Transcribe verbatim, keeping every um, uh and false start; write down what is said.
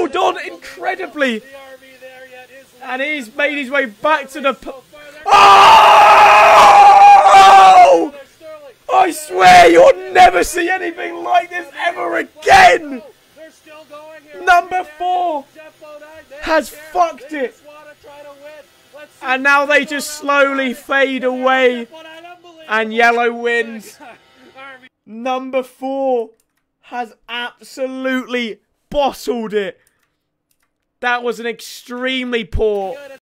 held on incredibly. And he's made his way back to the... Oh! I swear you'll never see anything like this ever again. Number four has fucked it. And now they just slowly fade away. And yellow wins. Number four has absolutely bottled it. That was an extremely poor